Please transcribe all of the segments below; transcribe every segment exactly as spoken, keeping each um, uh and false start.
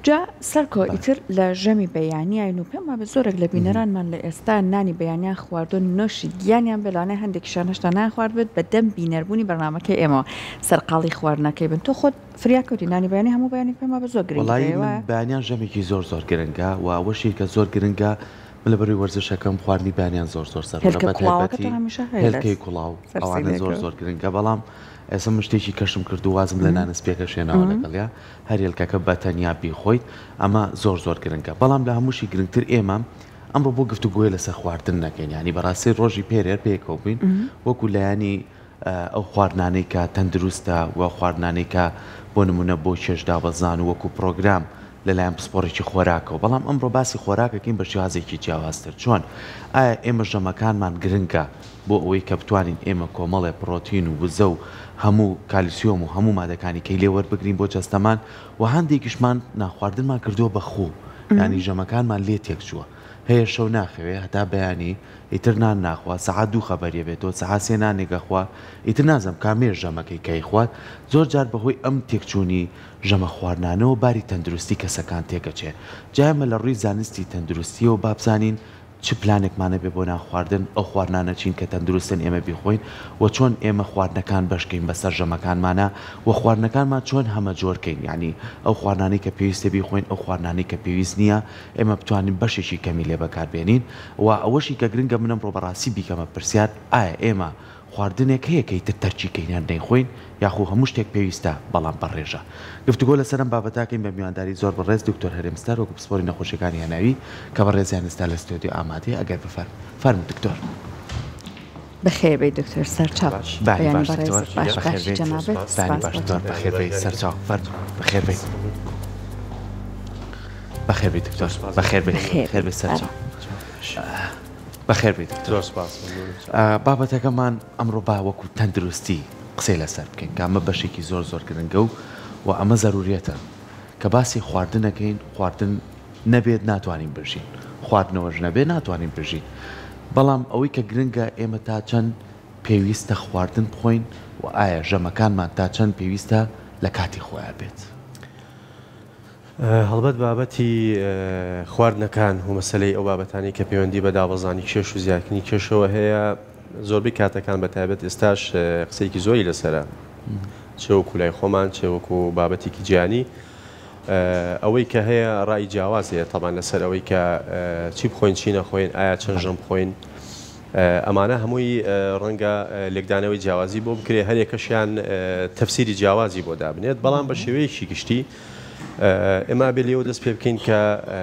جا سەرکۆ ئیتر لە ژەمی بەیانیین و پێم وابێ زۆرێک لە بینەرانمان لە ئێستا نانی بەیانیان خواردن نۆشی گیانیان بێلانە هەندێکیشان هەشتا ناخوارد بێت بە دەم بینەربوونی بەرنامەکەی ئێمە سەرقاڵی خواردنەکەی بن تۆ خۆت فریاکەوتی نانی بەیانی هەموو بەیانی پێم وابێ زۆر گرنگە بەیانیان ژەمێکی زۆر زۆر گرنگە و ئەوەشی کە زۆر گرنگە لەبەروی وەرزشەکەم خواردنی بەیانیان زۆر زۆر سەر هێلکەی کوڵاو ئەوانە زۆر زۆر گرنگە بەڵام ئێستا شتێکی کەشم کرد و وازم لە نانس پێکە شوێنەوە لەگەڵیا هەر هێلکەکە بە تەنیا بیخۆیت ئەمە زۆر زۆر گرنگە بەڵام لە هەمووشی گرنگتر ئێمە ئەمڕۆ بۆ گفتوگوۆی لەسەر خواردن نەکەین ینی بەڕاستی ڕۆژی پێرێر پێکەوە بین وەکو لایانی ئەو خواردنانەی کە تەندروستە و خواردنانەی کە بۆ نمونە بۆ چێشدا بەزان و وەکو پرۆگرام لەلایەن پسپۆڕێکی خۆراکەوە بەڵام ئەمڕۆ باسی خۆراکەکەین بە شێوازێکی جیاوازتر چۆن ئایا ئێمە ژەمەکانمان گرنگە بۆ ئەوەی کە بتوانین ئێمە کۆمەڵێ پرۆتین و وزە و هەموو کالیسیۆم و هەموو مادەکانی کەی لێ وەربگرین بۆ جەستەمان و هەندێکیشمان ناخواردنمان کردووە بە خوو ینی ژەمەکانمان لێ تێک چووە هەیە شەو ناخەوێ هەتا بەیانی ئیتر نان ناخوا سەعات دوو خەبەریە بێتەوە سەعات سێ نانێگەخوا ئیتر نازەم کامێر ژەمەکەی کەی خوات زۆر جار بەهۆی ئەم تێکچوونی ژەمە خواردنانەوە باری تەندروستی کەسەکان تێکەچێ جایمە لە ڕووی زانستی تەندروستیەوە بابزانین چ پلانێکمانە بێ بۆ ناخواردن ئەو خواردنانە چین کە تەندروستن ئێمە بیخۆین و چۆن ئێمە خواردنەکان بەشکەین بەسەر ژەمەکانمانە و خواردنەکانمان چۆن هەمە جۆرکەین ینی ئەو خواردنانەی کە پێویستە بیخۆین ئەو خواردنانەی کە پێویست نییە ئێمە بتوانین بەشێکی کەمی لێ بەکاربێنین و ئەوەشی کە گرنگە منم ڕۆ بەڕاستی بیکەمە پرسیار ئایا ئێمە خواردنێک هەیە کە ئیتر تەرچیکەینیان نەیخۆین یاخۆ هەموو شتێک پێویستە بەڵام بەڕێژە گفتوگۆ لەسەرم بابەتاکەین بە میوانداری زۆر بەڕێز دکتۆر هەرێمستار وەکو پسپۆری نەخۆشیەکانی هەناوی کە بەڕێزیان ئێستا لە ستۆدیۆ ئامادەیە ئەگەر بفەرم فەرموو دکتۆر بەخێربەی دکتۆر سەرچاو بەخێربەی سەرچاو بەخێربەی بەخێربەی دکتۆر بەخێربەی خێربەی سەرچاو بەخێربێت بابەتەکەمان ئەمڕۆ با وەکو تەندروستی قسەی لەسەر بکەین کە ئەمە بەشێکی زۆر زۆر گرنگە و و ئەمە زەروریەتە کە باسی خواردنەکەین خواردن نەبێت ناتوانین بژین خواردنەوەش نەبێت ناتوانین بژین بەڵام ئەوەی کە گرنگە ئێمە تا چەند پێویستە خواردن بخۆین و ئایا ژەمەکانمان تا چەند پێویستە لە کاتی خۆیان بێت هەڵبەت بابەتی خواردنەکان و مەسەلەی ئەو بابەتانی کە پەیوەندی بە دابەزانی کێش و زیادکردنی کێشەوە هەیە زۆربەی کاتەکان بە تایبەت ئێستاش قسەیەکی زۆری لەسرە چێ وەکو لای خۆمان چێ وەکو بابەتێکی گیانی ئەوەی کە هەیە ڕای جیاواز هەیە تەمان لەسەر ئەوەی کە چی بخۆین چی نەخۆین ئایا چەند ژەم بخۆین ئەمانە هەمووی ڕەنگە لێکدانەوەی جیاوازی بۆ بکرێ هەرێکەشیان تەفسیری جیاوازی بۆ دابنێت بەڵام بە شێوەیەکی گشتی ئێمە بێ لێوە دەست پێ بکەین کە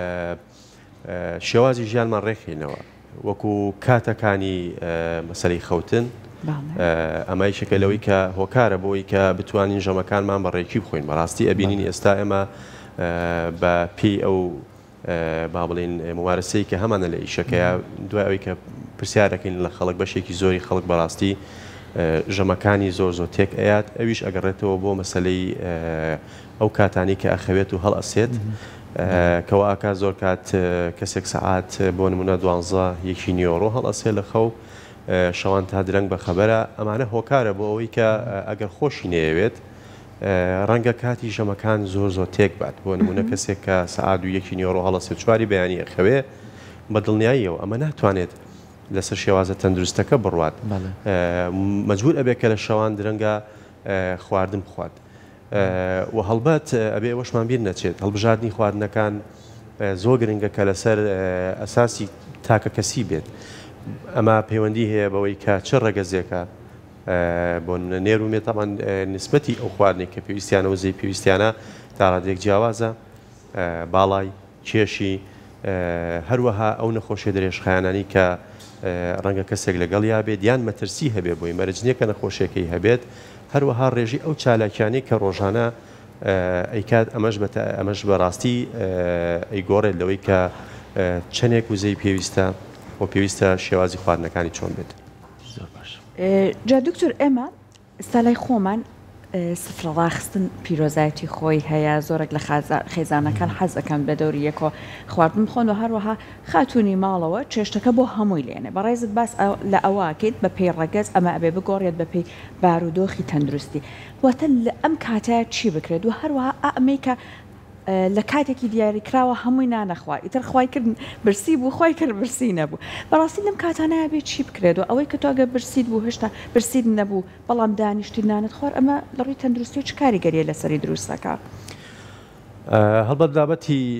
شێوازی ژیانمان ڕێکخینەوە وەکو کاتەکانی مەسەلەی خەوتن ئەمای شەکە لەوەی کە هۆکارە بۆی کە بتوانین ژەمەکانمان بەڕێکی بخۆین بەڕاستی ئەبینین ئێستا ئێمە بە پێی ئەو با بڵێن موارسەی کە هەمانە لە ئیشەکەیە دوای ئەوەی کە پرسیارەکەین لە خەڵک بەشێکی زۆری خەڵک بەڕاستی ژەمەکانی زۆر زۆر تێک ئەیات ئەویش ئەگەڕێتەوە بۆ مەسەلەی ئەو کاتانی کە ئەخەوێت و هەڵ ئەسێت کەوا ئاکا زۆر کات کەسێک سەعات بۆ نمونە دوانزە یەکی نیۆڕۆ هەڵ ئەسێ لە خەو شەوان تا درەنگ بە خەبەرە ئەمانە هۆکارە بۆ ئەوەی کە ئەگەر خۆشی نەیەوێت ڕەنگە کاتی ژەمەکان زۆر زۆر تێک بات بۆ نمونە کەسێک کە سەعات و یەکی نیۆڕۆ هەڵ ئەسێ چواری بەیانی ئەخەوێ بە دڵنیاییەوە ئەمە ناتوانێت لەسەر شێوازە تەندروستەکە بڕوات مەجبور ئەبێت کە لە شەوان درەنگە خواردن بخوات و هەڵبەت ئەبێ ئەوەشمان بیر نەچێت هەڵبژاردننی خواردنەکان زۆر گرنگە کە لەسەر ئەساسی تاکە کەسی بێت ئەمە پەیوەندی هەیە بەوەی کە چه ڕێگەزێکە بۆ نێرومێت تامان نسبەتی ئەو خواردنێک کە پێویستیانە و زەی پێویستیانە تا ڕادێک جیاوازە باڵای کێشی هەروەها ئەو نەخۆشیە درێژخایانانی کە ڕەنگە کەسێک لەگەڵ یا بێت یان مەترسی هەبێ بۆی مەرجنیەکە نەخۆشیەکەی هەبێت هەروەها ڕێژی ئەو چالاکیانی کە ڕۆژانە ئەیکات ئەمەش ئەمەش بەڕاستی ئەیگۆڕێت لەوەی کە چەندێک وزەی پێویستە بۆ پێویستە شێوازی خواردنەکانی چۆن بێت. زۆر باش. جا دکتۆر ئێمە سالای خۆمان سفرە ڕاخستن پیرۆزایەتی خۆی هەیە زۆرێک لە خێزانەکان حەز ئەەکەن بە دەوری یەکۆ خواردن بخۆن و هەروەها خاتوونی ماڵەوە چێشتەکە بۆ هەمووی لێنێ بەڕێزت باس لە ئەوواکەیت بە پێی ڕەگەز ئەمە ئەبێ بگۆڕێت بە پێی بارودۆخی تەندروستی واتە لە ئەم کاتە چی بکرێت و هەروەها ئەمەی کە لە کاتێکی دیاریکراوە هەمووی نانەخوا ئیتر خوای کرد برسی بوو خۆی کرد برسی نەبوو بەڕاستی لەم کاتانە بێت چی بکرێتەوە ئەوەی کە تۆ ئەگە برسید بوو هێشتا برسید نەبوو بەڵام دانیشتی نانت خۆر ئەمە لە ڕووی تەندروستی و چ کاریگەریە لەسەری دروستەکە هەڵبەت بابەتی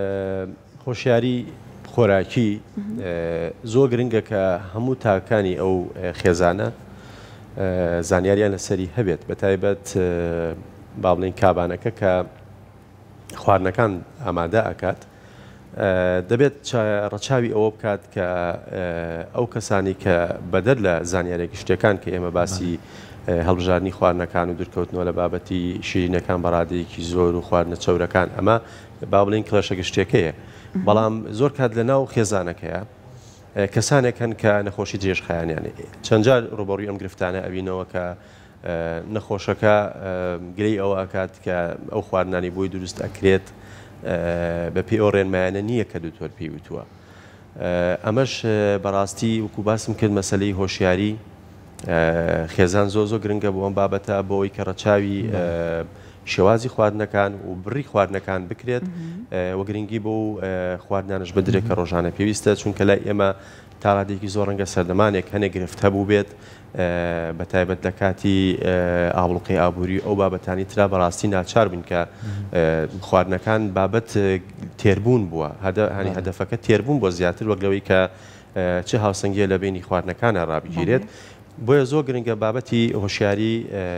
خۆشیاری خۆراکی زۆر گرنگە کە هەموو تاکانی ئەو خێزانە زانیاریان لەسەری هەبێت بە تایبەت با بڵێن کابانەکە کە خواردنەکان ئامادە ئەکات دەبێت ڕەچاوی ئەوە بکات کە ئەو کەسانی کە بەدەر لە زانیارێکی شتەکان کە ئێمە باسی هەڵبژاردننی خواردنەکان و دوورکەوتنەوە لە بابەتی شیرینەکان بەڕادەیەکی زۆر و خواردنە چەورەکان ئەمە با بڵێن کڵەشە گشتێکەیە بەڵام زۆر کات لە ناو خێزانەکەیە کەسانێکن کە نەخۆشی درێژخایانیان چەندجار ڕوبەڕووی ئەم گرفتانە ئەبینەوە کە نەخۆشەکە گرەی ئەوە ئەکات کە ئەو خواردنانی بۆی دروست ئەکرێت بە پێی ئەو ڕێنمایانە نییە کە دوتۆر پێی وتووە ئەمەش بەڕاستی وەکو باسم کرد مەسلەی هۆشیاری خێزان زۆ زۆ گرنگە بۆ ئەم بابەتە بۆەوەی کە ڕەچاوی شێوازی خواردنەکان و بڕی خواردنەکان بکرێت وە گرنگی بۆ خواردنانش بدرێت کە ڕۆژانە پێویستە چونکە لای ئێمە تا ڕادێکی زۆر ڕەنگە سەردەمانێک هەنێک گرفت هەبوو بێت بە تایبەت لە کاتی ئابڵقی ئابووری ئەو بابەتانی ترا بەڕاستی ناچار بن کە خواردنەکان بابەت تێربوون بووە هەنی هەدەفەکە تێربوون بۆ زیاتر وەک لەوەی کە چه هاوسەنگیە لە بینی خواردنەکانە ڕابگیرێت بۆیە زۆر گرنگە بابەتی هۆشیاری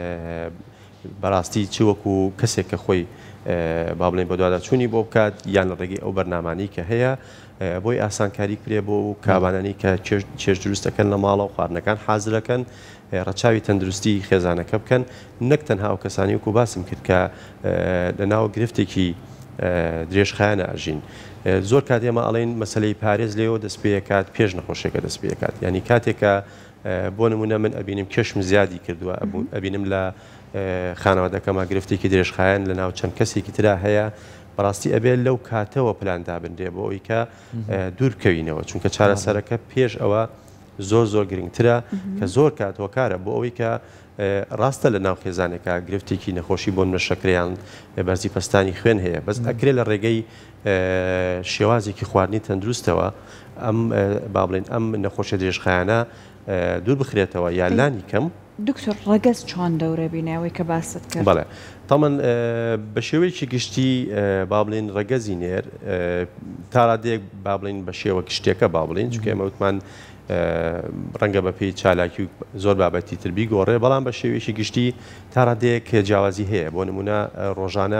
بەڕاستی چ وەکو کەسێک کە خۆی با بڵێن بە دوواداچوونی بۆ بکات یان لە ڕێگەی ئەو بەرنامانی کە هەیە بۆی ئاسانکاری کرێ بۆ کابانانی کە چێژ دروستەکەن لە ماڵە و خواردنەکان حازرەکەن ڕەچاوی تەندروستی خێزانەکە بکەن نەک تەنها ئەو کەسانی وەکو باسم کرد کە لە ناو گرفتێکی درێژخایانە ئەژین زۆر کات ئێمە ئەڵێن مەسلەی پارێز لێەوە دەست پێکات پێش نەخۆشیەکە دەست پێکات ینی کاتێکە بۆ نمونە من ئەبینم کەشم زیادی کردووە ئەبینم لە خانەوادەکەمە گرفتێکی درێژخایەن لە ناو چەند کەسێکی ترا هەیە بەڕاستی ئەبێت لەو کاتەوە پلاندا بندێ بۆ ئەوی کە دوور بکەوینەوە چونکە چارەسەرەکە پێش ئەوە زۆر زۆر گرنگترە کە زۆر کات هۆکارە بۆ ئەوەی کە ڕاستە لە ناو خێزانێکە گرفتێکی نەخۆشی بۆ منە شەکریان بەرزی پەستانی خوێن هەیە بەس ئەکرێت لە ڕێگەی شێوازێکی خواردنی تەندروستەوە ئەم با بڵێن ئەم نەخۆشیە درێژخایانە دوور بخرێتەوە یا لانی کەم دکتۆر ڕەگەز چۆن دەورە بینەوەی کە باست کرد بەڵێ تەمەن بە شێوەیەکی گشتی با بڵێن ڕەگەزی نێر تا ڕادێک با بڵێن بە شێوە گشتێکە با بڵێن چونکە ئێمە وتمان ڕەنگە بە پێی چالاکی و زۆر بابەتی تربی گۆڕێ بەڵام بە شێوەیەکی گشتی تا ڕادێک جیاوازی هەیە بۆ نمونە ڕۆژانە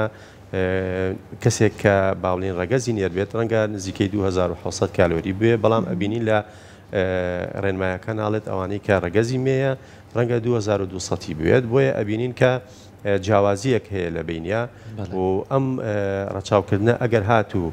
کەسێک کە با بڵێن ڕەگەزی نێر بێت ڕەنگە نزیکەی دوو هەزار و حەوسەد کالۆری بێ بەڵام ئەبینی لە ڕێنمایەکە ناڵێت ئەوانەی کە ڕەگەزی مێیە ڕەنگە دوو هەزار و دووسەد بوێت بۆیە ئەبینین کە جیاوازیەک هەیە لە بینیا و ئەم ڕەچاوکردنە ئەگەر هاتوو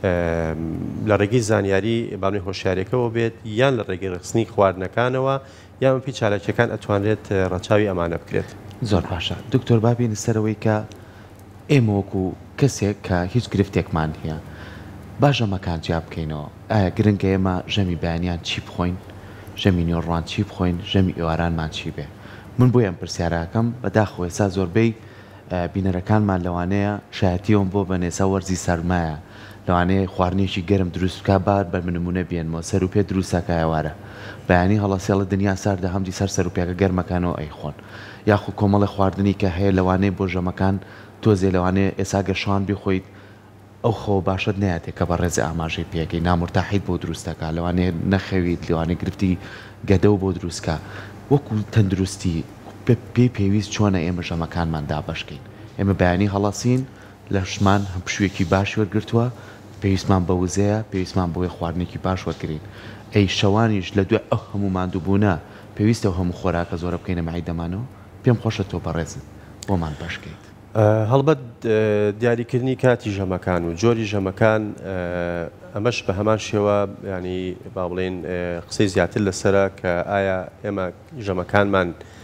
لە ڕێگەی زانیاری باڵێن هۆشیارێکەوە بێت یان لە ڕێگەی ڕخستنی خواردنەکانەوە یان پێی چالاکیەکان ئەتوانرێت ڕەچاوی ئەمانە بکرێت زۆر باشە دکتۆر بابینە سەرەوەی کە ئێمە وەکو کەسێک کە هیچ گرفتێکمان هەیە باشە مەکان جیا بکەینەوە ئایا گرنگە ئێمە ژەمی بەیانیان چی بخۆین ژەمی نێوڕوان چی بخۆین ژەمی ئێوارانمان چی بێ من بۆ ئەم پرسیارەکەم بەداخۆ ئێستا زۆربەی بینەرەکانمان لەوانەیە شایەتیەوەم بۆ بەنێسا وەرزی سەرمایە لەوانەیە خواردنێکی گەرم دروست بکە بار بە منمونە بێنمەوە سەر و پێ دروستەکە ئێوارە بەیانی هەڵەسێڵە دنیا ساردە هەمدی سەر سەر و پێکە گەرمەکانەوە ئەیخۆن یاخو کۆمەڵی خواردنی کە هەیە لەوانەیە بۆ ژەمەکان تۆزێ لەوانەیە ئێسا گەشان بخۆیت ئەو خۆ باشت نایەتێک کە بە ڕێزی ئاماژەی پێەکەی نامرتاحیت بۆ دروستەکە لەوانەیە نەخەویت لەوانەیە گرفتی گەدە و بۆ دروستکە وەکو تەندروستی پێی پێویست چۆنە ئێمە ژەمەکانمان دابەشکەین ئێمە بەیانی هەڵەسین لە شمان هەم پشوێکی باش وەرگرتووە پێویستمان بە وزەیە پێویستمان بۆی خواردنێکی باش وەرگین ئەی شەوانیش لە دوای ئەو هەموو ماندووبوونە پێویستە هەموو خۆراکە زۆرە بکەینە مەعیدەمانەوە پێم خۆشە تۆ بەڕێزت بۆمان باشکەیت هەڵبەت دیاریکردنی کاتی ژەمەکان و جۆری ژەمەکان ئەمەش بە هەمان شێوە ینی با بڵێن قسەی زیاتر لەسرە کە ئایا ئێمە ژەمەکانمان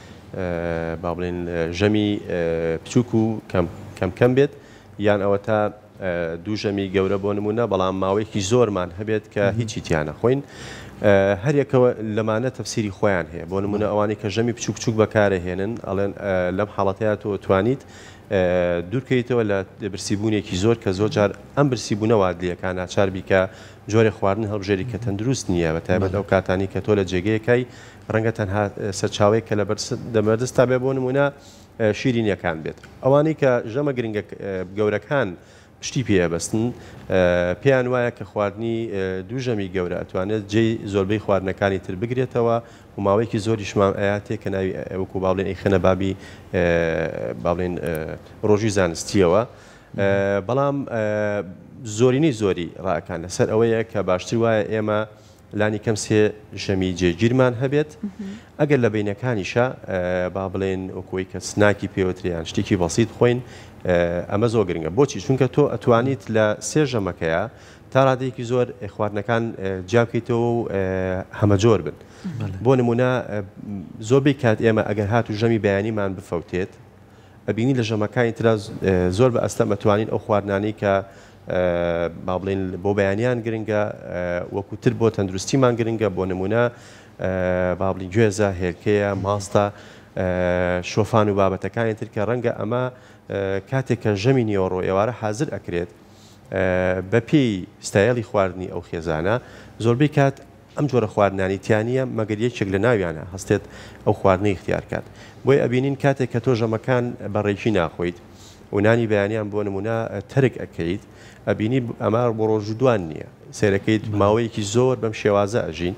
با بڵێن ژەمی بچووک و کەم کەم بێت یان ئەوە تا دوو ژەمی گەورە بۆ نمونە بەڵام ماوەیەکی زۆرمان هەبێت کە هیچی تیانە خۆین هەریەکەوە لەمانە تەفسیری خۆیان هەیە بۆ نمونە ئەوانی کە ژەمی بچوک بچوک بەکارەهێنن ئەڵێن لەم حاڵەتەیە تۆ توانیت دوورکەیتەوە لە برسیبوونێکی زۆر کە زۆر جار ئەم برسیبوونەوە دیەکان ناچار بیکە جۆرە خواردن هەڵبژێری کە تەندروست نییە بە تایبەت ئەو کاتانی کە تۆ لە جێگەیەکەی ڕەنگە تەنها سەرچاوەیە کە لە دەمەدەستا بێ بۆ نمونە شیرینیەکان بێت ئەوانەی کە ژەمە گرنگە گەورەکان پشتی پێبەستن پێیان وایە کە خواردنی دووژەمی گەورە ئەتوانێت جێی زۆربەی خواردنەکانی تر بگرێتەوە و ماوەیەکی زۆریشمان ئاياتێک کە ناوی وەکو باڵێن ئەی خەنە بابی باڵێن ڕۆژی زانستیەوە بەڵام زۆرینەی زۆری ڕاکان لەسەر ئەوەیە کە باشتر وایە ئێمە لانی کەم سێ ژەمی جێگیرمان هەبێت ئەگەر لە بینەکانیشە با بڵێن وەکوی کە سناکی پێوتریان شتێکی بەسیط خۆین ئەمە زۆر گرنگە بۆچی چونکە تۆ ئەتوانیت لە سێ ژەمەکەیە تا ڕادەیەکی زۆر خواردنەکان جیابکەیتەوە و هەمە جۆر بن بۆ نمونە زۆربەی کات ئێمە ئەگەر هات و ژەمی بەیانیمان بفەوتێت ئەبینی لە ژەمەکانی ترا زۆر بە ئەستە ئەتوانین ئەو خواردنانی کە با بڵێن بۆ بەیانیان گرنگە وەکوتر بۆ تەندروستیمان گرنگە بۆ نمونە با بڵین گوێزە هێلکەیە ماستە شۆفان و بابەتەکانی تر کە ڕەنگە ئەمە کاتێک کە ژەمی نیۆڕۆ ئێوارە حازر ئەکرێت بە پێی ستایلی خواردنی ئەو خێزانە زۆربەی کات ئەم جۆرە خواردنانی تیانە مەگەر یەکێک لە ناویانە هەستێت ئەو خواردنی اختیار کات بۆی ئەبینین کاتێک کە تۆ ژەمەکان بەڕێکی ناخۆیت و نانی بەیانیان بۆ نمونە تەرک ئەەکەیت ئەبینی ئەمە بۆ ڕۆژ دوان نییە سیرەکەیت ماوەیەکی زۆر بەم شێوازە ئەژین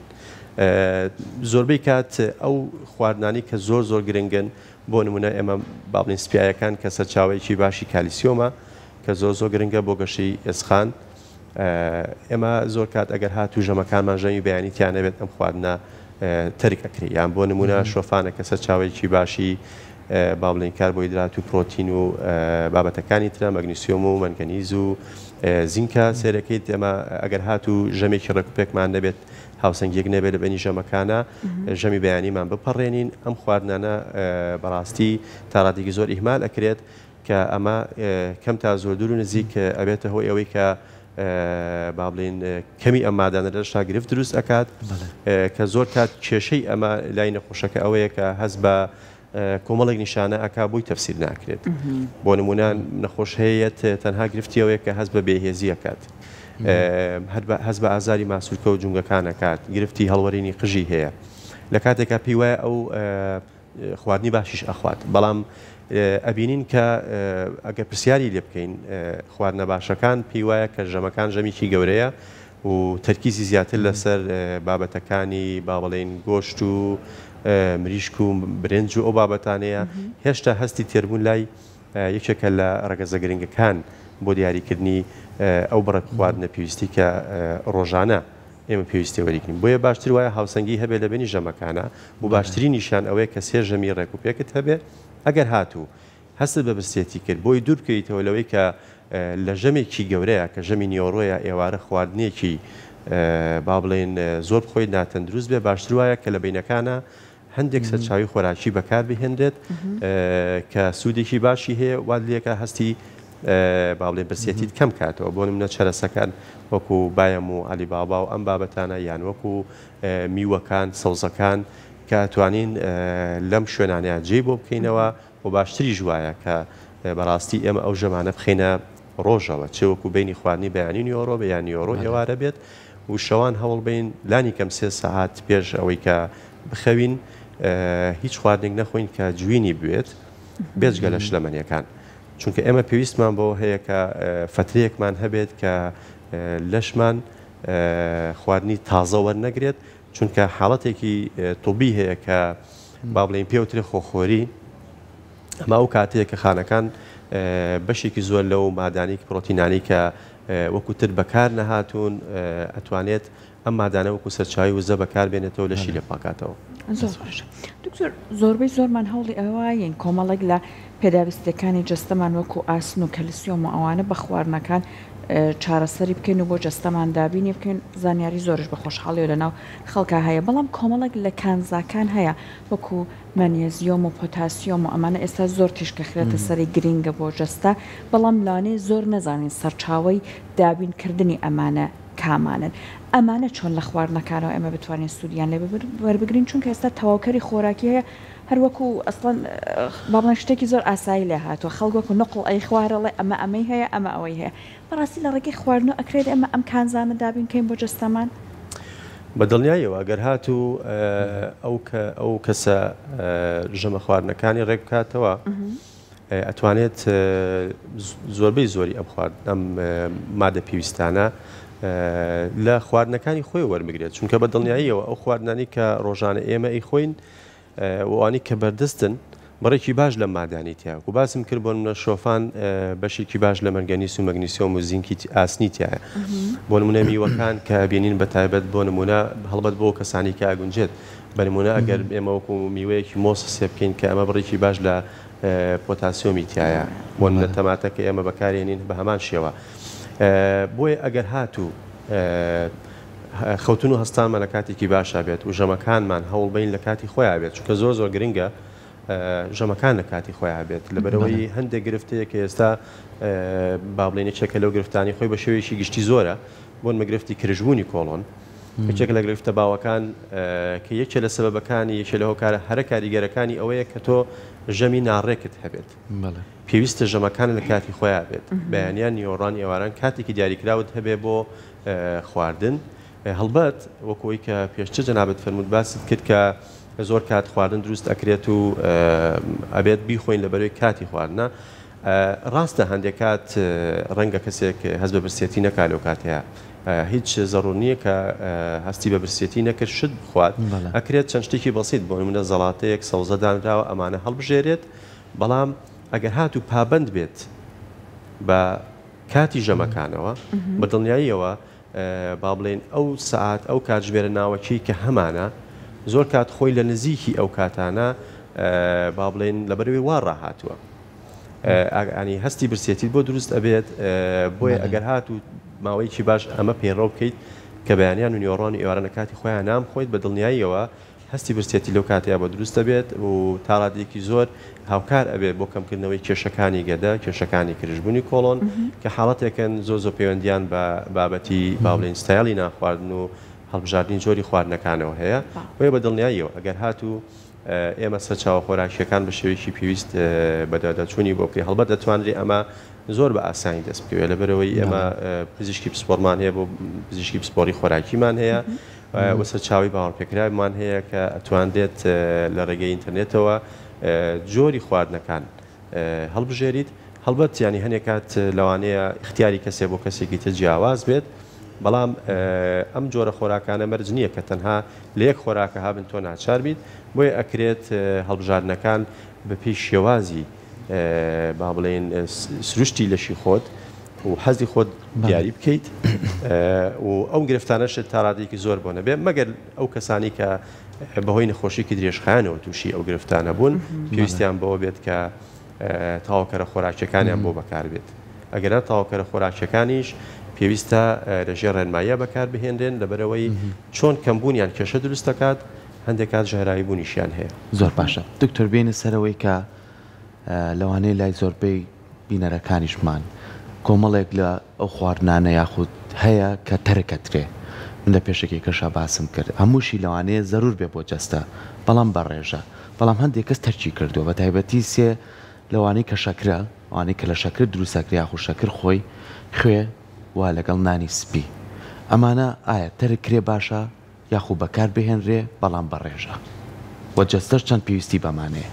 زۆربەی کات ئەو خواردنانی کە زۆر زۆر گرنگن بۆ نمونە ئێمە باڵین سپایەکان کە سەرچاوەیەکی باشی کالیسیۆمە کە زۆر زۆر گرنگە بۆ گەشەی ئێسخان ئێمە زۆر کات ئەگەر هاتوو ژەمەکانمان ژەمی بەیانی تیانەبێت ئەم خواردنە تەرک ئەکری یان بۆ نمونە شۆفانە کە سەرچاوەیەکی باشی با بڵین کاربۆیدرات و پرۆتین و بابەتەکانی ترە مەگنیسیۆم و مەنگەنیز و زینکە سێرەکەیت ئێمە ئەگەر هاتوو ژەمێکی ڕێکوپێکمان نەبێت هاوسەنگێک نەبێت لە بەنی ژەمەکانە ژەمی بەیانیمان بپەڕێنین ئەم خواردنانە بەڕاستی تا ڕادێکی زۆر ئیهمال ئەکرێت کە ئەمە کەم تا زۆر دوور و نزیک ئەبێتە هۆی ئەوەی کە با بڵین کەمی ئەم مادانە لە شاگرفت دروست ئەکات کە زۆر کات کێشەی ئەمە لای نەخۆشەکە ئەوەیە کە هەز بە کۆمەڵێک نیشانە ئەکا بووی تەفسیر ناکرێت بۆ نمونە نەخۆش هەیەت تەنها گرفتیەوەیە کە هەز بە بێهێزی ئەکات هەز بە ئازاری ماسوولکە و جونگەکانەکات گرفتی هەڵوەرینی قژی هەیە لە کاتێکا پێی وایە ئەو خواردنی باشیش ئەخوات بەڵام ئەبینین کە ئەگەر پرسیاری لێ بکەین خواردنە باشەکان پێی وایە کە ژەمەکان ژەمیکی گەورەیە و تەرکیزی زیاتر لەسەر بابەتەکانی با بڵێن گۆشت و مریشک و برنج و ئەو بابەتانەیە هێشتا هەستی تێربوون لای یەکێکە لە ڕەگەزە گرنگەکان بۆ دیاریکردنی ئەو بڕێک خواردنە پێویستی کە ڕۆژانە ئێمە پێویستی وەریکردین بۆیە باشتر وایە هاوسەنگی هەبێت لە بینی ژەمەکانە و باشترین نیشان ئەوەیە کە سێ ژەمی ڕێکوپێکت هەبێ ئەگەر هاتوو هەست بە بەستێتی کرد بۆی دوور بکەیتەوە لەوەی کە لە ژەمێکی گەورەیە کە ژەمی نیۆڕۆیە ئێوارە خواردنێکی با بڵێن زۆر بخۆی ناتەندروست بێ باشتر وایە کە لە بینەکانە هەندێک سەرچاوی خۆراکی بەکار بهێنرێت کە سوودێکی باشی هەیە وادلەکە هەستی با بڵێن برسێتیت کەم کاتەوە بۆ نمونە چەرەسەکان وەکو بایم و علی بابا و ئەم بابەتانە یان وەکو میوەکان سەوزەکان کە ئەتوانین لەم شوێنانەیە جێ بۆ بکەینەوە و باشتری ژوایە کە بەڕاستی ئێمە ئەو ژەمانە بخینە ڕۆژەوە چێ وەکو بینی خواردنی بەیانی نیۆڕۆ بەیان نیۆڕۆ ئێوارە بێت و شەوان هەوڵ بین لانی کەم سێ سەعات پێش ئەوەی کە بخەوین هیچ خواردنێک نەخۆین کە جوینی بوێت بێجگە لە شلەمەنیەکان چونکە ئێمە پێویستمان بۆ هەیە کە فترەیەکمان هەبێت کە لەشمان خواردنی تازە وەرنەگرێت چونکە حاڵەتێکی تۆبی هەیە کە با بڵێن پێوترێ خۆخۆری ئەمە ئەو کاتەیە کە خانەکان بەشێکی زۆر لەو مادانی پرۆتینانی کە وەکوتر بەکار نەهاتوون ئەتوانێت ئەم مادانە وەکو سەرچاوی وزە بەکار بێنێتەوە لەشی لێ پاکاتەوە. دکتۆر زۆربەی زۆرمان هەوڵی ئەوەیەن کۆمەڵێک لە پێداویستەکانی جستەمان وەکو ئاسن و کەلسیۆم و ئەوانە بە خواردنەکان چارەسەری بکەین و بۆ جستەمان دابینی بکەین زانیاری زۆرش بە خۆشحاڵی و لەناو خەڵکە هەیە بەڵام کۆمەڵێک لە کانزاکان هەیە وەکو مەنیێزیۆم و پۆتاسیۆم و ئەمانە ئێستا زۆر تیشکەخرێتە سەری گرینگە بۆ جستە بەڵام لانێ زۆر نەزانین سەرچاوی دابینکردنی ئەمانە کامانن ئەمانە چۆن لە خواردنەکانەوە ئێمە بتوانین سوودیان لێ وەربگرین چونکە ئێستا تەواوکەری خۆراکی هەیە هەروەکو ئەسڵەن باڵێن شتێکی زۆر ئاسایی لێ هاتووە خەڵک نقڵ ئەی خوارەڵێ ئەمە ئەمەی هەیە ئەمە ئەوەی هەیە بەڕاستی لە ڕێگەی خواردنەوە ئەکرێت ئەمە ئەم کانزانە دابین کەین بۆ جەستەمان بەدڵنیایەوە ئەگەر هاتوو ئەو کەسە ژەمە خواردنەکانی ڕێک بکاتەوە ئەتوانێت زۆربەی زۆری ئەم ئەم مادە پێویستانە لە خواردنەکانی خۆی وەرمگرێت چونکە بەدڵنیاییەوە ئەو خواردنانی کە ڕۆژانە ئێمە ئەیخۆین وانی کە بەردەستن بەڕێکی باش لە مادانی تایە و باسم کرد بۆ منە شۆفان بەشێکی باش لە مەرگەنیس و مەگنیسیۆم و زینکی ئاسنی تایە بۆ نمونە میوەکان کە بینین بە تایبەت بۆ نمونە هەڵبەت بۆ کەسانی کە ئاگونجێت بە نمونە ئەگەر ئێمە وەکو میوەیەکی مۆس سێ بکەین کە ئەمە بڕێکی باش لە پۆتاسیۆمی تایە بۆ لە تەماتەکە ئێمە بەکارێنین بە هەمان شێوە بۆیە ئەگەر هاتوو خەوتن و هەستانمە لە کاتێکی باشا بێت و ژەمەکانمان هەوڵبین لە کاتی خۆیان بێت چونکە زۆر زۆر گرنگە ژەمەکان لە کاتی خۆیان بێت لەبەرەوەی هەندێک گرفتەیە کە ئێستا با بڵێنە چێکە لەو گرفتانی خۆی بە شێوەیەکی گشتی زۆرە بۆن مەگرفتی کرژبوونی کۆڵۆن یەکێک لە گرفتە باوەکان کە یەکێ لە سەبەبەکانی یەکێ لە هۆکارە هەرە کاریگەرەکانی ئەوەیە کە تۆ ژەمی ناڕێکت هەبێت پێویستە ژەمەکان لە کاتی خۆیان بێت بەیانیان نیۆڕانی ئێواران کاتێکی دیاریکراوت هەبێ بۆ خواردن هەڵبەت وەکۆی کە پێشتر جەنابەت فەرموود باست کرد کە زۆر کات خواردن دروست ئەکرێت و ئەبێت بیخۆین لە بەرەوەی کاتی خواردنە ڕاستە هەندێک کات ڕەنگە کەسێک هەست بە برسێتی نەکا لەو کاتەیە هیچ زەڕوو نییە کە هەستی بە برسێتی نەکرد شت بخوات ئەکرێت چەند شتێکی بەسیت بۆ منە زەڵاتەیەک سەوزە دانراوە ئەمانە هەڵبژێرێت بەڵام ئەگەر هاتوو پابند بێت بە کاتی ژەمەکانەوە بەدڵنیاییەوە با بڵێن ئەو سەعات ئەو کاتژمێرە ناوەکی کە هەمانە زۆر کات خۆی لە نزیکی ئەو کاتانە با بڵێن لەبەرەوەی وا ڕاهاتووە ئەنی هەستی برسێتیت بۆ دروست ئەبێت بۆیە ئەگەر هاتوو ماوەیەکی باش ئەمە پێڕۆ بکەیت کە بەیانیان و نیۆڕانی ئێوارە کاتی خۆیان نام خۆیت بە دڵنیاییەوە هەستی برسێتی لەو کاتەیە بە دروستە بێت و تا ڕادێکی زۆر هاوکار ئەبێت بۆ کەمکردنەوەی کێشەکانی گەدە کێشەکانی کرژبوونی کۆڵۆن کە حاڵەتێکن زۆر زۆر پەیوەندیان بە بابەتی باڵێن ستایلی ناخواردن و هەڵبژاردننی جۆری خواردنەکانەوە هەیە وێ بە دڵنیاییەوە ئەگەر هاتوو ئێمە سەرچاوە خۆراکیەکان بە شێوەیەکی پێویست بەدادەچوونی بۆ بکەین هەڵبەت دەتوانرێت ئەمە زۆر بە ئاسانی دەست بکەوێت لەبەرەوەی ئێمە پزیشکی پسپۆرمان هەیە بۆ پزیشکی پسپۆری خۆراکیمان هەیە و سەرچاوی باوەڕپێکراویمان هەیە کە ئەتوانرێت لە ڕێگەی ئینتەرنێتەوە جۆری خواردنەکان هەڵبژێریت هەڵبەت ینی هەنێک کات لەوانەیە اختیاری کەسێ بۆ کەسێکی تر جیاواز بێت بەڵام ئەم جۆرە خۆراکانە مەرج نییە کە تەنها لە یەک خۆراکە هابن تۆ ناچار بیت بۆیە ئەکرێت هەڵبژاردنەکان بە پێی شێوازی با بڵێن سروشتی لەشی خۆت و حەزی خۆت دیاری بکەیت و ئەو گرفتانەشت تا ڕادێکی زۆر بۆ نەبێ مەگەر ئەو کەسانی کە بەهۆی نەخۆشیکی درێژخایەنەوە تووشی ئەو گرفتانە بوون پێویستیان بەوە بێت کە تاواکەرە خۆراکیەکانیان بۆ بەکار بێت ئەگەرە تاواکەرە خۆراکیەکانیش پێویستە لەژێر ڕێنماییە بەکار بهێنرێن لەبەرەوەی چۆن کەمبوونیان کێشە دروست دەکات هەندێک کات ژێرایی بوونیشیان هەیە زۆر باشە دکتۆر بێنە سەرەوەی کە لەوانەیە لای زۆربەی بینەرەکانیشمان کۆمەڵێک لە ئەو خواردنانە یاخود هەیە کە تەرەکەترێ من لە پێشێکی کەشا باسم کرد هەمووشی لەوانەیە زەرور بێ بۆ جەستە بەڵام بەڕێژە بەڵام هەندێک کەس تەرکی کردو بە تایبەتی سێ لەوانەی کە شەکرە ئەوانەی کە لە شەکر دروستەکری یاخود شەکر خۆی خوێ وا لەگەڵ نانی سپی ئەمانە ئایا تەرک کرێ باشە یاخود بەکار بهێنرێ بەڵام بەڕێژە وە جەستەش چەند پێویستی بەمانەیە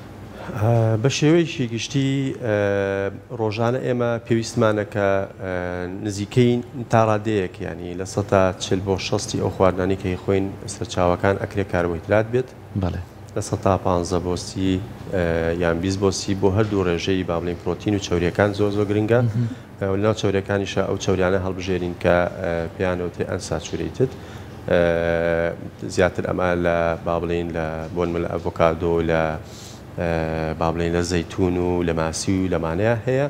بە شێوەیەکی گشتی ڕۆژانە ئێمە پێویستمانە کە نزیکەی تا ڕادەیەک ینی لە سەدا چل بۆ شەستی ئەو خواردنانی کە خۆین سەرچاوەکان ئەکرێ کاربوویدرات بێت بەڵێ لە سەدا پانزە بۆسی یان بیست بۆسی بۆ هەردوو ڕێژەی با بڵێن پرۆتین و چەوریەکان زۆر زۆر گرنگە لەناو چەوریەکانیشە ئەو چەوریانە هەڵبژێرین کە پێیانەوتێ ئەنساتچوریتت زیاتر ئەمە لە با بڵێن لە بۆن لە ئەڤۆکادۆ لە با بڵێن لە زەیتون و لە ماسی و لەمانەیە هەیە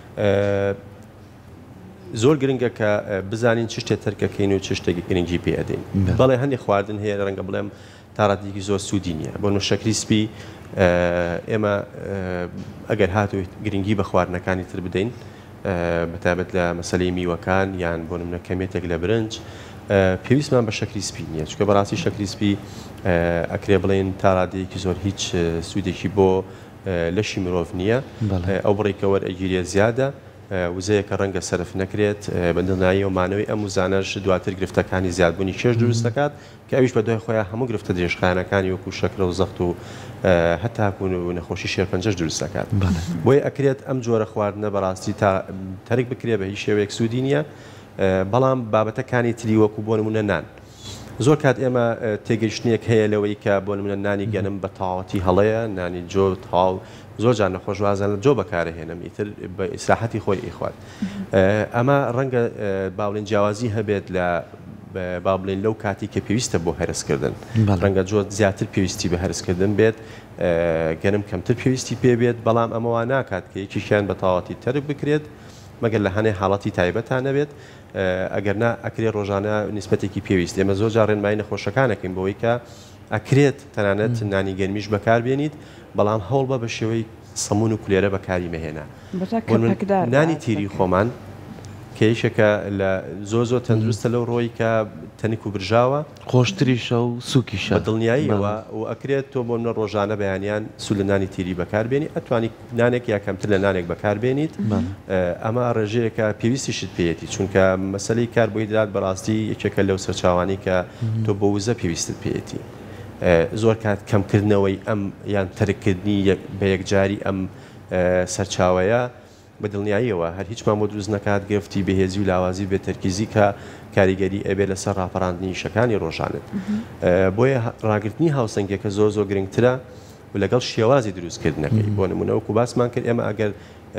زۆر گرنگە کە بزانین چ شتێک تەرکەکەین و چ شتێکی گرنگی پێ ئەدەین بەڵێ هەندێک خواردن هەیە ڕەنگە بڵێم تا ڕادێکی زۆر سوودی نییە بۆ نوێ شەکری سپی ئێمە ئەگەر هاتووی گرنگی بە خواردنەکانی تر بدەین بەتابەت لە مەسەلەی میوەکان یان بۆ نمونە کەمێتێک لە برنج پێویستمان بە شەکری سپی نییە چکە بەڕاستی شەکری سپی ئەکرێ بڵێن تا ڕادەیەکی زۆر هیچ سوودێکی بۆ لەشی مرۆڤ نییە ئەو بڕێکەوە ئەگیریە زیادە وزەیە کە ڕەنگە سەرف نەکرێت بەدڵنایی و مانەوەی ئەم وزانەش دواتر گرفتەکانی زیادبوونی کێش دروست دەکات کە ئەویش بە دوای خۆیان هەموو گرفتە درێژخایەنەکانی وەکو شەکرە و زەخت و هەتاکوون و نەخۆشی شێرپەنجەش دروست دەکات بۆیە ئەکرێت ئەم جۆرە خواردنە بەڕاستی تا تەرک بکرێ بە هیچ شێوەیەک سوودی نییە بەڵام بابەتەکانی تری وەکو بۆ نمونە نان زۆر کات ئێمە تێگەیشتنێک هەیە لەوەی کە بۆ نمونە نانی گەنم بە تاوەتی هەڵەیە نانی جۆ تاڵ زۆر جان نەخۆشوازان لە جۆ بەکارهێنم ئیتر بە ئیسراحەتی خۆی ئیخوات ئەمە ڕەنگە باڵێن جیاوازی هەبێت لە با بڵێن لەو کاتی کە پێویستە بۆ هەرسکردن ڕەنگە جۆ زیاتر پێویستی بە هەرسکردن بێت گەنم کەمتر پێویستی پێ بێت بەڵام ئەمەوە ناکات کە یەکیشیان بە تاوەتی تەرک بکرێت مەگەر لە هەنێ حاڵەتی تایبەتان نەبێت ئەگەرنا ئەکرێت ڕۆژانە نیسبەتێکی پێویست ئێمە زۆر جار ڕێنمایی نەخۆشەکانەکەین بەوەی کە ئەکرێت تەنانەت نانی گەرمیش بەکاربێنیت بەڵام هەوڵ بە بە شێوەی سەمون و کولێرە بەکاری مەهێنا نانی تیری خۆمان کەیشەکە لە زۆ زۆر تەندروستە لەو ڕۆی کە تەنیک و برژاوە خۆشتریشە و سوکیشە بە دڵنیاییەوە و ئەکرێت تۆ بۆ منە ڕۆژانە بەیانیان سو لە نانی تیری بەکاربێنی ئەتوانی نانێک یا کەمتر لە نانێک بەکاربێنیت ئەمە ڕێژەیەکە پێویستیشت پێێتی چونکە مەسلەی کار بۆی دات بەڕاستی یەکێکە لەو سەرچاوانی کە تۆ بۆ وزە پێویستت پێێتی زۆر کات کەمکردنەوەی ئەم یان تەرککردنی بە یەکجاری ئەم سەرچاوەیە بە دڵنیاییەوە هەر هیچمان بۆ دروست نەکات گرفتی بەهێزی و لاوازی بێ تەرکیزی کە کاریگەری ئەبێ لەسەر ڕاپەڕاندنی شەکانی ڕۆژانت بۆیە ڕاگررتنی هاوسەنگێکە زۆر زۆر گرنگترە و لەگەڵ شێوازی دروستکردنەکەی بۆ نمونەوەکو باسمان کرد ئێمە ئەگەر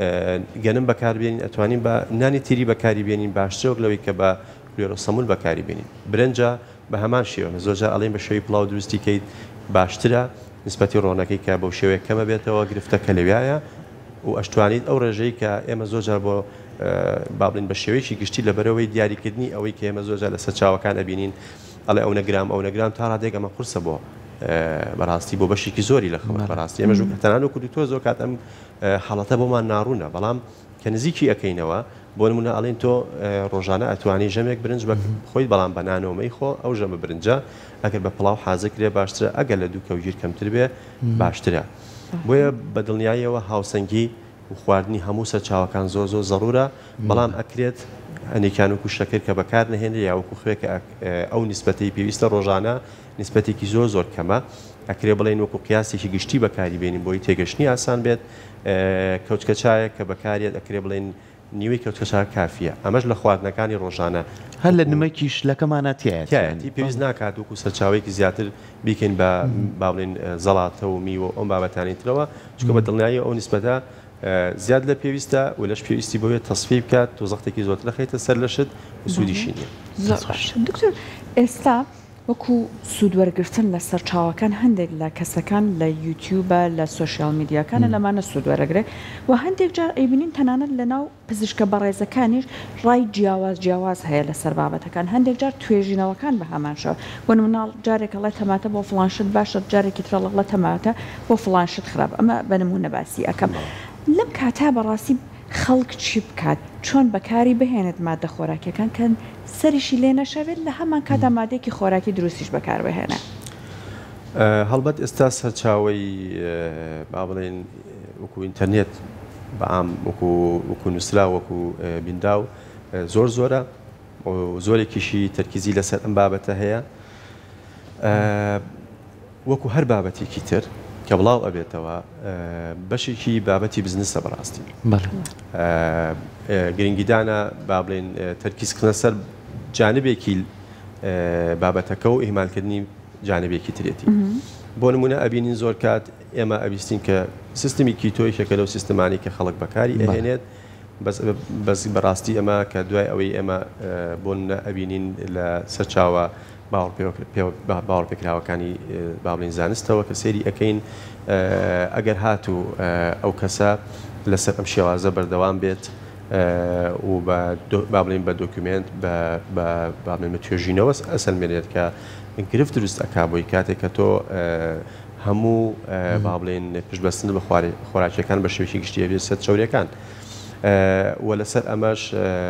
گەنم بەکاربێنین ئەتوانین بە نانی تیری بەکاری بێنین باشترۆک لەوەی کە بە کوێرە سەمول بەکاری بێنین برنجە بە هەمان شێوە زۆرجار ئەڵێن بە شێوی پڵاو دروستی کەیت باشترە نسبەتی ڕۆنەکەی کە بەو شێوەیە کەمە بێتەوە گرفتەکە لەوایە و ئەشتوانیت ئەو ڕێژەی کە ئێمە زۆرجار بۆ بابلین بە شێوەیەکی گشتی لەبەرەوەی دیاریکردنی ئەوەی کە ئێمە زۆرجار لە سەرچاوەکان ئەبینین ئەڵێ ئەو نەگرام ئەو نەگرام تا ڕادێک ئەمە قورسە بۆ بەڕاستی بۆ بەشێکی زۆری لە خەڵک بەڕاستی ئێمە تەنانە و کوردی تۆ زۆر کات ئەم حاڵەتە بۆمان ناڕوونە بەڵام کە نزیکی ئەەکەینەوە بۆ نمونە ئەڵێن تۆ ڕۆژانە ئەتوانی ژەمێک برنج بە خۆی بەڵام بەنانەوەمەی خۆ ئەو ژەمە برنجە ئەگەر بە پڵاو حازەکرێ باشترە ئەگەر لە دوو کەوژیر کەمتر بێ باشترە بۆیە بە دڵنیاییەوە هاوسەنگی و خواردنی هەموو سەرچاوەکان زۆر زۆر زەڕورە بەڵام ئەکرێت هەنێکیان وکو شەکر کە بەکار نهێنێ یا وەکو خوێکە ئەو نیسبەتی پێویستە ڕۆژانە نیسبەتێکی زۆر زۆر کەمە ئەکرێ بڵێن وەکو قیاسێکی گشتی بەکاری بێنین بۆی تێگەشتنی ئاسان بێت کەوچکەچایە کە بەکارێت ئەکرێ بڵێن نیوەی کەوتکەچار کافیە ئەمەش لە خواردنەکانی ڕۆژانە هەر لە نمەکی شلەکەمانە تایەتی پێویست ناکات وەکو سەرچاوێکی زیاتر بیکەین بە باڵێن زەڵاتە و میوە ئەم بابەتانی ترەوە چکە بە دڵنیایی ئەو نیسبەتە زیاد لە پێویستە و لەش پێویستی بۆیە تەصفی بکات تۆ زەختێکی زۆرتر خەیتە سەر لەشت و سوودیشی نییە دکتۆر ئێستا وەکو سوودوەرگرتن لە سەرچاوەکان هەندێک لە کەسەکان لە یوتیوبە لە سوۆشیال میدیاکانە لەمانە سوودوەرەگرێت و هەندێک جار ئەیبینین تەنانەت لەناو پزیشکە بەڕێزەکانیش ڕای جیاواز جیاواز هەیە لەسەر بابەتەکان هەندێک جار توێژینەوەکان بە هەمانشەوە بۆ مناڵ جارێک ئەڵێ تەماتە بۆ فڵانشت باشە جارێکی ترەڵەڵە تەماتە بۆ فڵانشت خراپ ئەمە بە نمونە باسی ئەەکەم لەم کاتا بەڕاستی خەڵک چی بکات چۆن بەکاری بهێنێت مادە خۆراکیەکان کە سەریشی لێ نەشەوێت لە هەمان کادا مادێکی خۆراکی دروستیش بەکار بهێنە هەڵبەت ئێستا سەرچاوی با بڵێن وەکو ئینتەرنێت بەعام وەکو نووسرا وەکو بینداو زۆر زۆرە زۆرێکیشی تەرکیزی لەسەر ئەم بابەتە هەیە وەکو هەر بابەتێکی تر کە بڵاو ئەبێتەوە بەشێکی بابەتی بزنسە بەڕاستی گرنگیدانە با بڵێن تەرکیزکردنە سەر جانبێکی بابەتەکە و ئیهمالکردنی جانبێکی ترێتی بۆ نمونە ئەبینین زۆر کات ئێمە ئەویستین کە سیستمی کیتۆی شەکە لەو سیستمانی کە خەڵک بەکاری ئەهێنێت بەس بەڕاستی ئەمە کە دوای ئەوەی ئێمە بۆن ئەبینین لە سەرچاوە باوەڕ پێکراوەکانی باڵین زانستەوە کە سێری ئەەکەین ئەگەر هاتوو ئەو کەسە لەسەر ئەم شێوازە بەردەوام بێت و با بڵین بە دۆکیومنت بە توێژینەوە ئەسەلمێنێت کە گرفت دروست ئەکا بۆی کاتێک کە تۆ هەموو با بڵێن پشتبەستن بە خۆراکیەکان بە شێوەیەکی گشتی بێت سەر چاوریەکان و لەسەر ئەمەش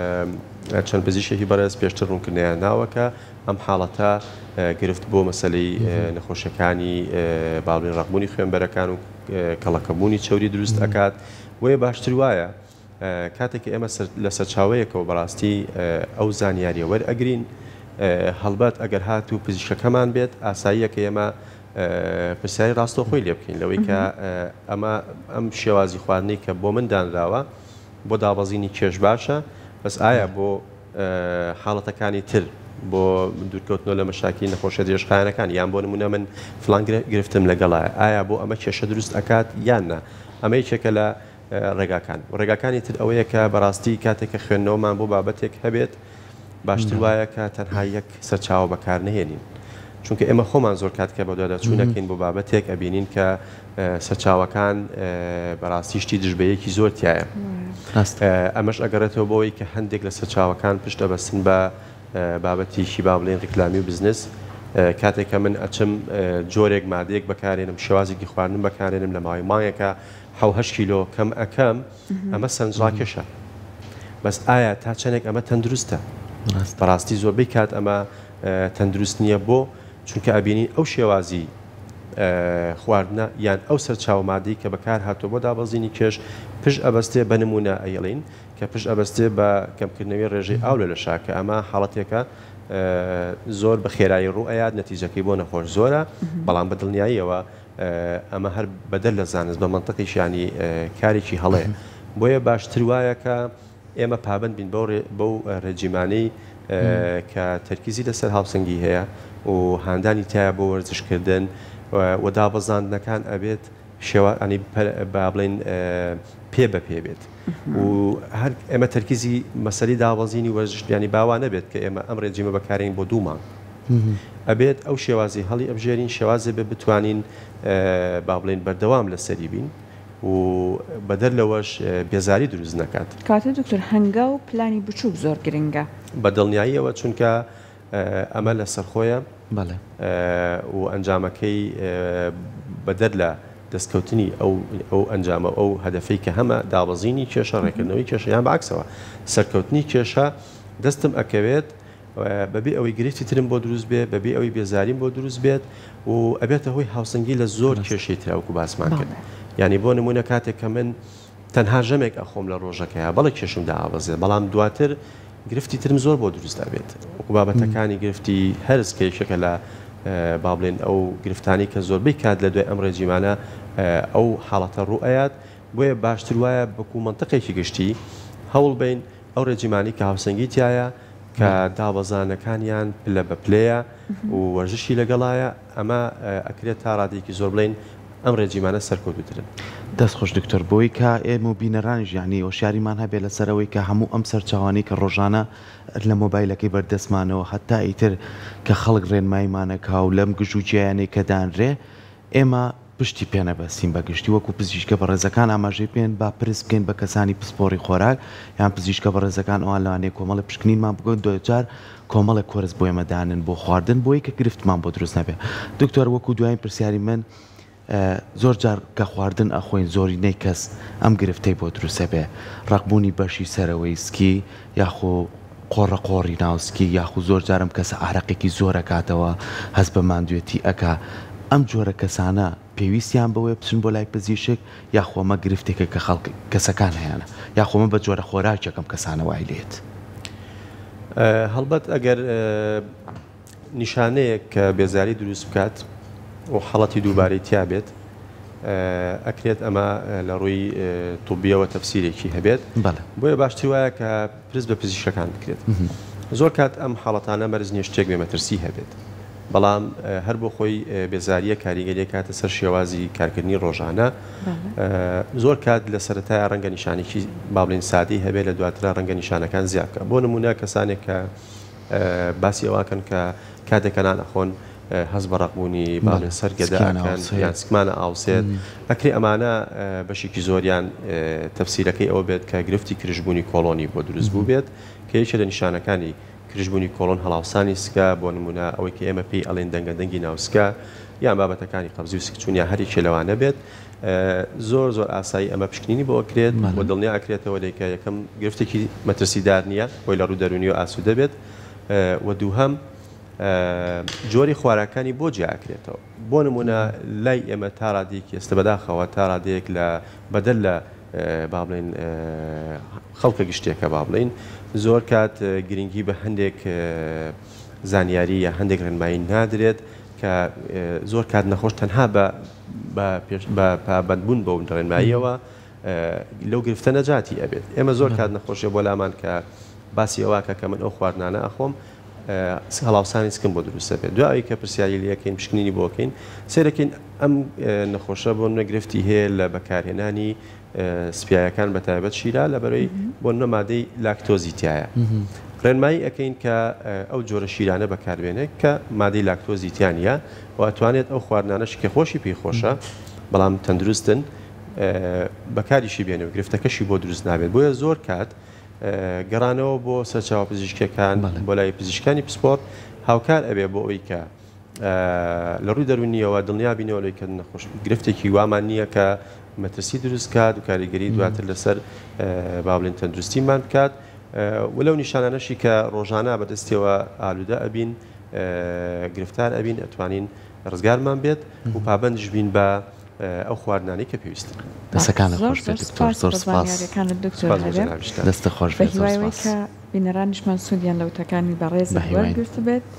چەند پزیشکی بەڕێز پێشتر ڕوونکردنیان ناوەکە ئەم حاڵەتە گرفت بۆ مەسلەی نەخۆشەکانی باڵین ڕقبوونی خوێنبەرەکان و کەڵەکەبوونی چۆری دروست ئەکات وێ باشتر وایە کاتێکی ئێمە لە سەرچاوەیەکەوە بەڕاستی ئەو زانیاریە وەرئەگرین هەڵبەت ئەگەر هات و پزیشکەکەمان بێت ئاساییەکە ئێمە پرسیاری ڕاستەوخۆی لێ بکەین لەوەی کە ئەمە ئەم شێوازی خواردنی کە بۆ من دانراوە بۆ دابەزینی کێش باشە بەس ئایا بۆ حاڵەتەکانی تر بۆ دوورکەوتنەوە لە مەشاکی نەخۆشە درێژخایەنەکان یان بۆ نمونە من فلان گرفتم لەگەڵایە ئایا بۆ ئەمە کێشە دروست ئەکات یاننا ئەمە یەکێکە لە ڕێگاکان ڕێگاکانی تر ئەوەیە کە بەڕاستی کاتێککە خوێندنەوەمان بۆ بابەتێک هەبێت باشتر وایە کە تەنها یەک سەرچاوە بەکار نهێنین چونکە ئێمە خۆمان زۆر کات کە بەدوادە چوونەکەین بۆ بابەتێک ئەبینین کە سەرچاوەکان بەڕاستی شتی دژبەیەکی زۆر تایە ئەمەش ئەگەڕێتەوە بۆەوەی کە هەندێک لە سەرچاوەکان پشت ئەبەستن بە بابەتیشی با بڵێن ڕیکلامی و بزنس کاتێککە من ئەچم جۆرێک مادەیەک بەکارێنم شێوازێکی خواردن بەکارێنم لە ماوەی مانگێکە حەوت کیلۆ کەم ئەەکەم ئەمە سنجڕاکێشە بەس ئایا تا چەندێک ئەمە تەندروستە بەڕاستی زۆربەی کات ئەمە تەندروست نییە بۆ چونکە ئەبینی ئەو شێوازی خواردنە یان ئەو سەرچاو مادەی کە بەکار هاتووە بۆ دابەزینی کێش پشت ئەبەستێ بە نمونە ئەیڵین کە پشت ئەبەستێ بە کەمکردنەوەی ڕێژەی ئاو لە شاکە ئەمە حاڵەتێکە زۆر بە خێرایی ڕوو ئەیاد نەتیجەکەی بۆ نەخۆش زۆرە بەڵام بە دڵنیاییەوە ئەمە هەر بەدەل لە زانست بە منتەقیشیانی کارێکی هەڵەیە بۆیە باشتر وایە کە ئێمە پابند بین بەو ڕێجیمانەی کە تەرکیزی لەسەر هاوسەنگی هەیە و هاندانی تایە بۆ وەرزشکردن و دابەزاندنەکان ئەبێت شێوانی با بڵێن پێ بە پێ بێت و هەر ئێمە تەرکیزی مەسەری داوەزینی وەرزشتیانی باوانە بێت کە ئێمە ئەم ڕێجیمە بەکارین بۆ دوو مانگ ئەبێت ئەو شێوازی هەڵی ئەبژێرین شێوازێ بێ بتوانین با بڵێن بەردەوام لەسەری بین و بەدەر لەوەش بێزاری دروست نەکات کاتە دکتۆر هەنگا و پلانی بچووک زۆر گرنگە بە دڵنیاییەوە چونکە ئەمە لە سەرخۆیە و ئەنجامەکەی بەدەر لە دەستکەوتنی ئەو ئەنجامە ئەو هەدەفەی کە هەمە دابەزینی کێشە ڕێکردنەوەی کێشە یان بەعکسەوە سەرکەوتنی کێشە دەستم ئەکەوێت بەبێ ئەوەی گرفتی ترم بۆ دروست بێت بەبێ ئەوەی بێزاریم بۆ دروست بێت و ئەبێتە هۆی هاوسەنگی لە زۆر کێشەی تراوەکو باسمان کرد یعنی بۆ نمونە کاتێک کە من تەنها ژەمێک ئەخۆم لە ڕۆژەکەیە بەڵێ کێشم داوەزێت بەڵام دواتر گرفتی ترم زۆر بۆ دروست دەبێت وەکو بابەتەکانی گرفتی هەرس کێشەکە لە با بڵێن ئەو گرفتانی کە زۆربەی کات لە دوای ئەم ڕێجیمانە ئەو حاڵەتە ڕوئەیات بۆیە باشتر وایە بەکو منتەقێکی گشتی هەوڵ بین ئەو ڕێجیمانی کە هاوسەنگی تایە کە دابەزانەکانیان پلە بە پلەیە و وەرزشی لەگەڵایە ئەمە ئەکرێت تا ڕادێکی زۆر بڵین ئەم ڕێجیمانە سەرکەوتوترن دەست خۆش دکتۆر بۆی کە ئێمە و بینەرانی ژیانی هۆشیاریمان هەبێت لەسەرەوەی کە هەموو ئەم سەرچاوانی کە ڕۆژانە لە مۆبایلەکەی بەردەستمانەوە هەتا ئیتر کە خەڵک ڕێنماییمانەکە و لەم گژوجییانەی کە دانرێ ئێمە پشتی پێنەبەستین بەگشتی وەکو پزیشکە بە ڕێزەکان ئاماژەی پێن با پرس بکەین بە کەسانی پسپۆڕی خۆراک یان پزیشکە بە ڕێزەکان ئەوان لەوانەیە کۆمەڵە پشکنینمان بگۆن دوجار کۆمەڵە کۆرس بۆ ئێمەدانن بۆ خواردن بۆی کە گرفتمان بۆ دروست نەبێ دکتۆر وەکو دوایین پرسیاری من زۆر جار کە خواردن ئەخۆین زۆرینەی کەس ئەم گرفتەی بۆ دروستە بێ ڕقبوونی بەشی سەرەوەی سکی یاخۆ قۆڕە قۆڕی ناوسکی یاخو زۆر جارم کەسە ئارەقێکی زۆرە کاتەوە هەست بە ماندوێتی ئەکا ئەم جۆرە کەسانە پێویستیان بەوەی بچن بۆ لای پزیشک یاخۆمە گرفتێکە کە خەڵک کەسەکان هەیەە یاخۆمە بە جۆرە خۆراکێکم کەسانە وای لێت هەڵبەت ئەگەر نیشانەیەک کە بێزاری دروست بکات و حڵەتی دووبارەی تیا بێت ئەکرێت ئەمە لە ڕووی توبیەوە تەفسیرێکی هەبێت بۆیە باشتر وایە کە پرس بە پزیشکەکان بکرێت زۆر کات ئەم حاڵەتانە مەرز نیە شتێک بێمەترسی هەبێت بەڵام هەر بۆ خۆی بێزاریە کاریگەریە کاتە سەر شێوازی کارکردنی ڕۆژانە زۆر کات لە سەرەتای ڕەنگە نیشانێکی باڵین سادی هەبێت لە دواترە ڕەنگە نیشانەکان زیادکە بۆ نمونە کەسانێک کە باسی ئەوواکەن کە کاتێکەنان ئەخۆن هەز بە ڕقبوونی باڵێن سەرگەداکەن یان سکمانە ئاوسێت ئەکری ئەمانە بەشێکی زۆریان تەفسیرەکەی ئەوە بێت کە گرفتی کرژبوونی کۆڵۆنی بۆ دروست بوو بێت کە یەکێ لە نیشانەکانی کرژبوونی کۆڵۆن هەڵاوسانی سکە بۆ نمونە ئەوەی کە ئێمە پێی ئەڵێن دەنگە دەنگی ناوسکە یان بابەتەکانی قەبزی و سکچوونیا هەریکێ لەوانە بێت زۆر زۆر ئاسایی ئەمە پشکنینی بۆ ئەکرێت بۆ دڵنیا ئەکرێتەوە لێکە یەکەم گرفتێکی مەترسیدار نییە بۆی لە ڕوو دەرونی و ئاسوودە بێت و دووهەم جۆری خواراکانی بۆ جیاکرێتەوە بۆ نمونە لای ئێمە تا ڕادێکی ئێستا بەداخەوە تا ڕادێک لە بەدەل لە با بڵێن خەڵکە گشتێکە با بڵین زۆر کات گرنگی بە هەندێک زانیاری یا هەندێک ڕێنمایی نادرێت کە زۆر کات نەخۆش تەنها بە پابەندبوون بەو ڕێنماییەوە لەو گرفتە نەجاتی ئەبێت ئێمە زۆر کات نەخۆشیە بۆ لامان کە باسی ئەوواکە کە من ئەو خواردنانە ئەخۆم هەڵاوسانی سکم بۆ دروستە بێت دوایی کە پرسیاری لەکەین پشکنینی بۆکەین سێرەکەین ئەم نەخۆشە بۆ نەگرفتی هەیە لە بەکارهێنانی سپیایەکان بە تایبەت شیرا لە بەرەوەی بۆ نەمادەی لاکتۆزی تایە ڕێنمایی ئەەکەین کە ئەو جۆرە شیرانە بەکاربێنێت کە مادەی لاکتۆزی تیانە و ئەتوانێت ئەو خواردنانەش کە خۆشی پێی خۆشە بەڵام تەندروستن بەکاریشی بێنێ و گرفتەکەشی بۆ دروست نابێت بۆیە زۆر کات گەڕانەوە بۆ سەرچاو پزیشکەکان بۆ لای پزیشکانی پسپۆرت هاوکار ئەبێ بۆ ئەوی کە لە ڕووی دەرونیەوە دڵنیا بینەوە لەی کە نەخۆش گرفتێکی وامان نییە کە مەترسی دروست کات و کاریگەری دواتر لەسەر با بڵێن تەندروستیمان بکات وەلەو نیشانانەشی کە ڕۆژانە بەدەستیەوە ئالوودە ئەبین گرفتار ئەبین ئەتوانین ڕزگارمان بێت و پابەندش بین بە ئەو خواردنانی کە پێویستە دەستەکان خۆش بێت زۆر سپاس دەستە خۆش بێت بینەرانیشمان سوودیان لەوتەکانی بەڕێز وەرگرت بێت